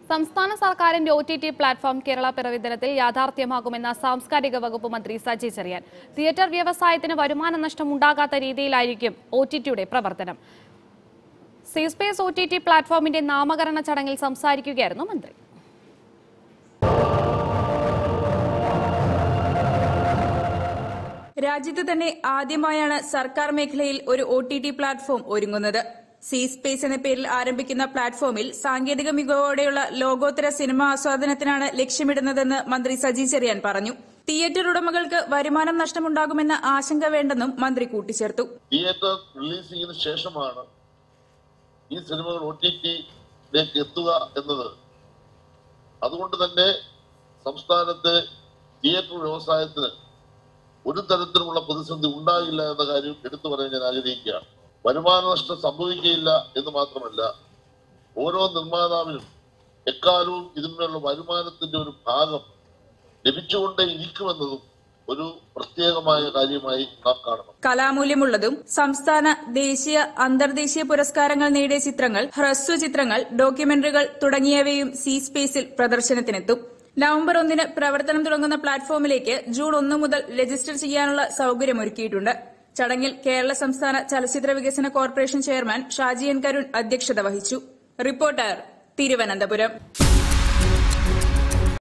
സംസ്ഥാന സർക്കാരിന്റെ OTT platform Kerala പിറവി ദിനത്തിൽ യാഥാർത്ഥ്യമാകുമെന്ന സാംസ്കാരിക വകുപ്പ് മന്ത്രി സജി ചെറിയാൻ. തിയേറ്റർ വ്യവസായത്തിന് വരുമാന നഷ്ടം ഉണ്ടാകാത്ത രീതിയിലായിരിക്കും OTTയുടെ പ്രവർത്തനം. സൈബർസ്പേസ് OTT പ്ലാറ്റ്ഫോമിന്റെ നാമകരണ ചടങ്ങിൽ സംസാരിക്കുകയായിരുന്നു മന്ത്രി. രാജ്യത്ത് തന്നെ ആദ്യമായാണ് സർക്കാർ മേഖലയിൽ ഒരു OTT പ്ലാറ്റ്ഫോം ഒരുങ്ങുന്നത്. സൈബർസ്പേസ് എന്ന പേരിൽ ആരംഭിക്കുന്ന പ്ലാറ്റ്ഫോമിൽ സാങ്കേതിക മികവോടെയുള്ള ലോകോത്തര സിനിമാ ആസ്വാദനത്തിനാണ് ലക്ഷ്യമിടുന്നതെന്ന് മന്ത്രി സജി ചെറിയാൻ പറഞ്ഞു. തിയേറ്റർ ഉടമകൾക്ക് വരുമാനം നഷ്ടമുണ്ടാകുമെന്ന ആശങ്ക വേണ്ടെന്നും മന്ത്രി കൂട്ടിച്ചേർത്തു. തിയേറ്റർ റിലീസിംഗിന് ശേഷമാണ് ഈ സിനിമകൾ OTTയിലേക്ക് എത്തുക എന്നത്. അതുകൊണ്ട് തന്നെ സംസ്ഥാനത്തെ തിയേറ്റർ വ്യവസായത്തിന് ഒരു തരത്തിലുമുള്ള പ്രതിസന്ധി ഉണ്ടാകില്ല എന്ന കാര്യം എടുത്തു പറയാൻ ഞാൻ ആഗ്രഹിക്കുകയാണ്. വരുമാന നഷ്ടം സംഭവിക്കുകയില്ല എന്ന് മാത്രമല്ല, ഓരോ നിർമ്മാതാവിനും എക്കാലവും ഇതിന്മേലുള്ള വരുമാനത്തിന്റെ ഒരു ഭാഗം ലഭിച്ചുകൊണ്ടേ ഇരിക്കുമെന്നതും ഒരു പ്രത്യേകമായ കാര്യമായി നാം കാണണം. കലാമൂല്യമുള്ളതും സംസ്ഥാന, ദേശീയ, അന്തർദേശീയ പുരസ്കാരങ്ങൾ നേടിയ ചിത്രങ്ങൾ, ഹ്രസ്വ ചിത്രങ്ങൾ, ഡോക്യുമെന്ററികൾ തുടങ്ങിയവയും സൈബർസ്പേസിൽ പ്രദർശനത്തിനെത്തും. നവംബർ 1 പ്രവർത്തനം തുടങ്ങുന്ന പ്ലാറ്റ്ഫോമിലേക്ക് ജൂൺ 1 മുതൽ രജിസ്റ്റർ ചെയ്യാനുള്ള സൌകര്യമൊരുക്കിയിട്ടുണ്ട്. ചടങ്ങിൽ കേരള സംസ്ഥാന ചലച്ചിത്ര വികസന corporation chairman Shaji N Karun അധ്യക്ഷത വഹിച്ചു. റിപ്പോർട്ടർ, തിരുവനന്തപുരം.